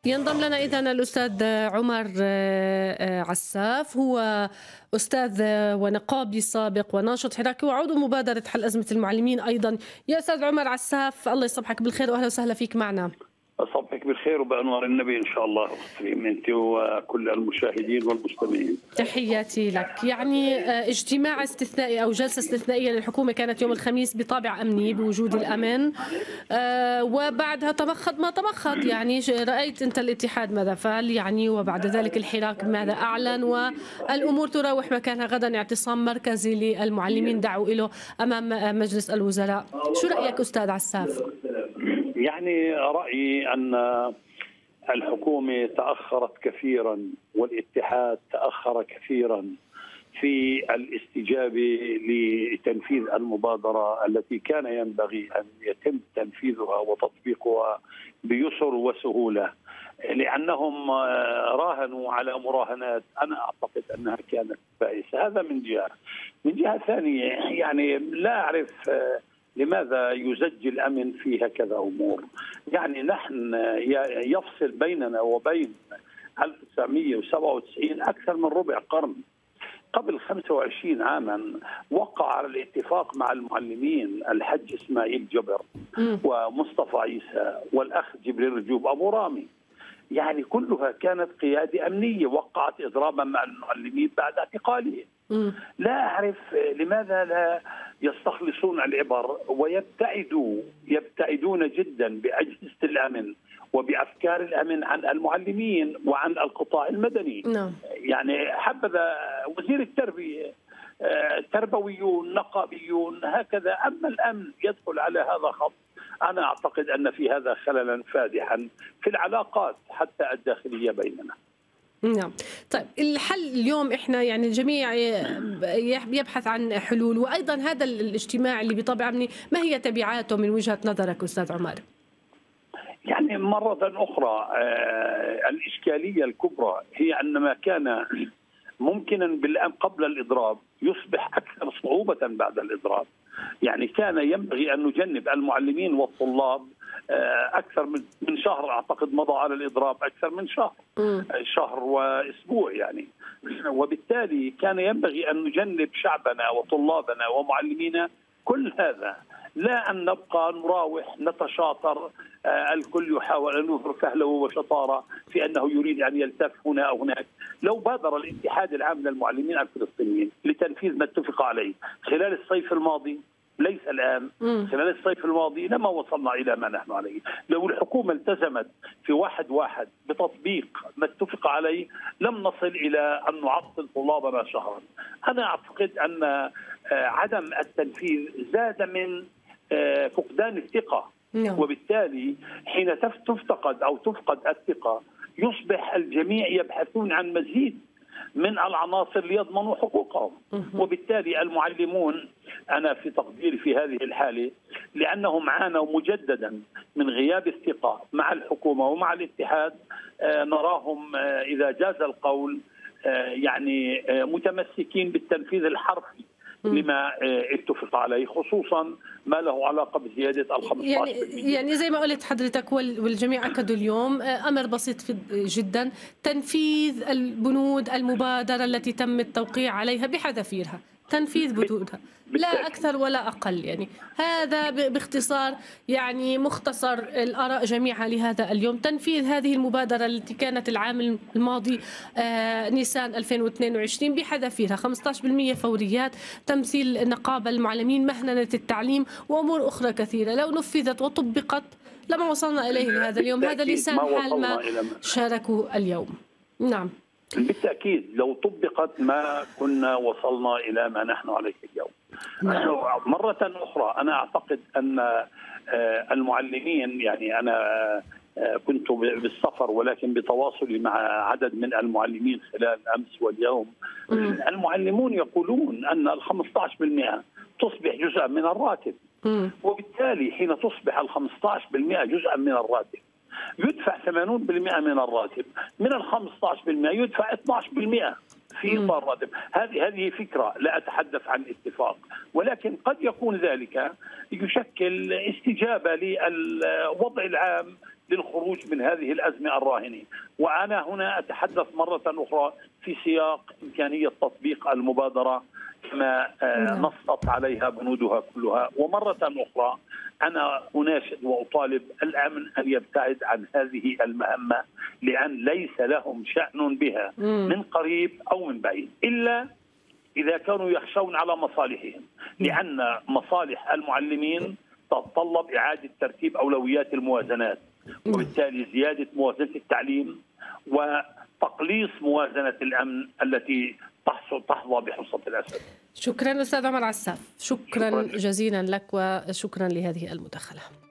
ينضم لنا إذا الأستاذ عمر عساف، هو أستاذ ونقابي سابق وناشط حراكي وعضو مبادرة حل أزمة المعلمين أيضا. يا أستاذ عمر عساف، الله يصبحك بالخير وأهلا وسهلا فيك معنا. صبحك بالخير وبأنوار النبي إن شاء الله، أنت وكل المشاهدين والمستمعين. تحياتي لك. يعني اجتماع استثنائي أو جلسة استثنائية للحكومة كانت يوم الخميس بطابع أمني بوجود الأمن، وبعدها تمخض ما تمخض. يعني رأيت أنت الاتحاد ماذا فعل يعني، وبعد ذلك الحراك ماذا أعلن، والأمور تراوح مكانها. غدا اعتصام مركزي للمعلمين دعوا له أمام مجلس الوزراء. شو رأيك أستاذ عساف؟ يعني رأيي أن الحكومة تأخرت كثيرا والاتحاد تأخر كثيرا في الاستجابة لتنفيذ المبادرة التي كان ينبغي أن يتم تنفيذها وتطبيقها بيسر وسهولة، لأنهم راهنوا على مراهنات أنا أعتقد أنها كانت بائسة. هذا من جهة. من جهة ثانية يعني لا أعرف لماذا يزج الأمن في هكذا أمور. يعني نحن يفصل بيننا وبين 1997 أكثر من ربع قرن. قبل 25 عاما وقع على الاتفاق مع المعلمين الحج إسماعيل جبر ومصطفى عيسى والأخ جبريل رجوب أبو رامي. يعني كلها كانت قيادة أمنية وقعت إضرابا مع المعلمين بعد اعتقالهم. لا أعرف لماذا لا يستخلصون العبر ويبتعدون جدا بأجهزة الأمن وبأفكار الأمن عن المعلمين وعن القطاع المدني. يعني حبذا وزير التربية، تربويون نقابيون هكذا، أما الأمن يدخل على هذا خط. أنا أعتقد أن في هذا خللا فادحا في العلاقات حتى الداخلية بيننا. نعم. طيب الحل اليوم احنا يعني الجميع يبحث عن حلول، وايضا هذا الاجتماع اللي بطبع امني ما هي تبعاته من وجهة نظرك استاذ عمر؟ يعني مرة أخرى الإشكالية الكبرى هي أن ما كان ممكنا قبل الإضراب يصبح أكثر صعوبة بعد الإضراب. يعني كان ينبغي أن نجنب المعلمين والطلاب أكثر من شهر، أعتقد مضى على الإضراب أكثر من شهر وأسبوع يعني. وبالتالي كان ينبغي أن نجنب شعبنا وطلابنا ومعلمينا كل هذا، لا أن نبقى نراوح نتشاطر. الكل يحاول أن يظهر فهله وشطارة في أنه يريد أن يلتف هنا أو هناك. لو بادر الاتحاد العام للمعلمين الفلسطينيين لتنفيذ ما اتفق عليه خلال الصيف الماضي، ليس الآن، خلال الصيف الماضي لما وصلنا إلى ما نحن عليه. لو الحكومة التزمت في 1/1 بتطبيق ما اتفق عليه لم نصل إلى أن نعطل طلابنا شهرا. أنا أعتقد أن عدم التنفيذ زاد من فقدان الثقة، وبالتالي حين تفقد الثقة يصبح الجميع يبحثون عن مزيد من العناصر ليضمنوا حقوقهم. وبالتالي المعلمون أنا في تقديري في هذه الحالة لأنهم عانوا مجددا من غياب الثقة مع الحكومة ومع الاتحاد، نراهم إذا جاز القول يعني متمسكين بالتنفيذ الحرفي لما اتفق عليه، خصوصا ما له علاقة بزيادة ال 15%. يعني زي ما قلت حضرتك والجميع أكدوا اليوم أمر بسيط جدا، تنفيذ البنود المبادرة التي تم التوقيع عليها بحذافيرها، تنفيذ بنودها لا أكثر ولا أقل. يعني هذا باختصار يعني مختصر الآراء جميعها لهذا اليوم. تنفيذ هذه المبادرة التي كانت العام الماضي نيسان 2022 بحذافيرها، 15% فوريات، تمثيل نقابة المعلمين، مهنة التعليم، وأمور أخرى كثيرة. لو نفذت وطبقت لما وصلنا إليه لهذا اليوم. هذا لسان حال ما شاركوا اليوم. نعم بالتأكيد لو طبقت ما كنا وصلنا إلى ما نحن عليه اليوم. مرة أخرى أنا أعتقد أن المعلمين، يعني أنا كنت بالسفر ولكن بتواصلي مع عدد من المعلمين خلال أمس واليوم، المعلمون يقولون أن ال 15% تصبح جزءا من الراتب، وبالتالي حين تصبح ال 15% جزءا من الراتب يدفع 80% من الراتب، من ال 15% يدفع 12%. في إطار راتب. هذه فكرة، لا أتحدث عن اتفاق، ولكن قد يكون ذلك يشكل استجابة للوضع العام للخروج من هذه الأزمة الراهنة. وأنا هنا أتحدث مرة أخرى في سياق إمكانية تطبيق المبادرة كما نصت عليها بنودها كلها. ومرة أخرى أنا أناشد وأطالب الأمن أن يبتعد عن هذه المهمة، لأن ليس لهم شأن بها من قريب أو من بعيد، إلا إذا كانوا يخشون على مصالحهم، لأن مصالح المعلمين تتطلب إعادة ترتيب أولويات الموازنات، وبالتالي زيادة موازنة التعليم وتقليص موازنة الأمن التي تحظى بحصة الأسد. شكرا أستاذ عمر عساف، شكرا جزيلا لك وشكرا لهذه المداخلة.